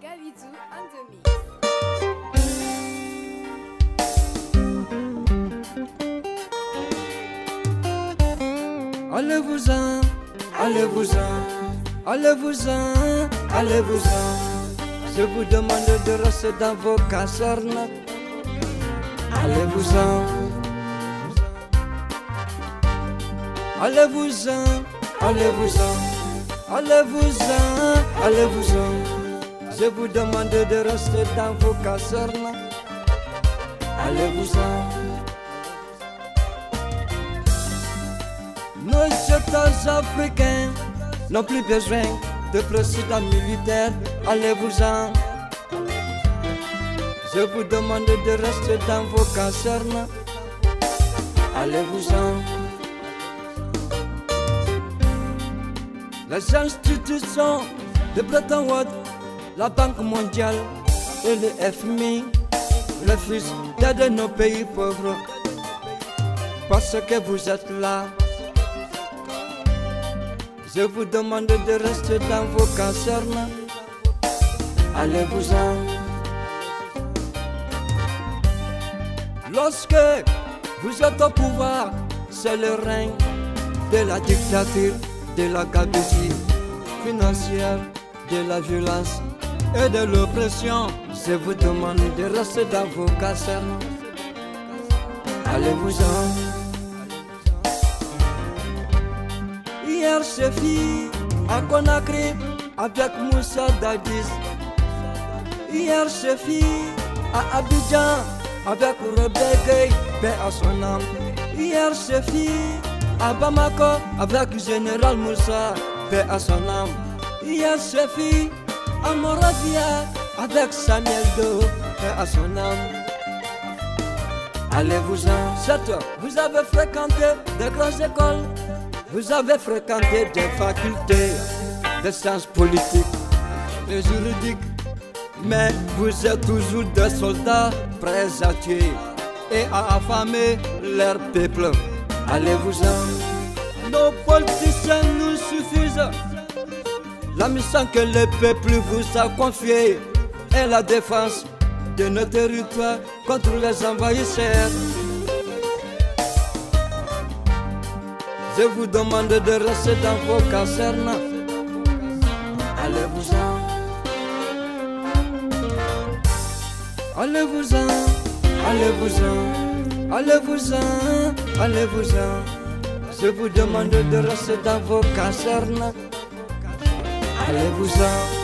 Gabidou on the mix. Allez-vous-en, allez-vous-en, allez-vous-en, allez-vous-en. Je vous demande de rester dans vos casernes. Allez-vous-en, allez-vous-en, allez-vous-en, allez-vous-en, allez-vous-en. Je vous demande de rester dans vos casernes. Allez-vous-en. Nos États africains n'ont plus besoin de président militaire. Allez-vous-en. Je vous demande de rester dans vos casernes. Allez-vous-en. Les institutions de Bretton Woods, la Banque mondiale et le FMI refusent d'aider nos pays pauvres parce que vous êtes là. Je vous demande de rester dans vos casernes. Allez-vous-en. Lorsque vous êtes au pouvoir, c'est le règne de la dictature, de la gabegie financière, de la violence et de l'oppression. Je vous demande de rester dans vos casernes. Allez-vous-en. Hier je vis à Conakry avec Moussa Dadis. Hier je vis à Abidjan avec Rebecca, paix à son âme. Hier je vis à Bamako avec Général Moussa, paix à son âme. Hier je vis à Moravia avec Samuel Do, paix à son âme. Allez-vous-en. Certes, vous avez fréquenté des grandes écoles. Vous avez fréquenté des facultés de sciences politiques et juridiques, mais vous êtes toujours des soldats prêts à tuer et à affamer leur peuple. Allez-vous-en. Nos politiciens nous suffisent. La mission que le peuple vous a confiée est la défense de nos territoires contre les envahisseurs. Je vous demande de rester dans vos casernes. Allez-vous-en. Allez-vous-en. Allez-vous-en. Allez-vous-en. Allez-vous-en. Je vous demande de rester dans vos casernes. Allez-vous-en.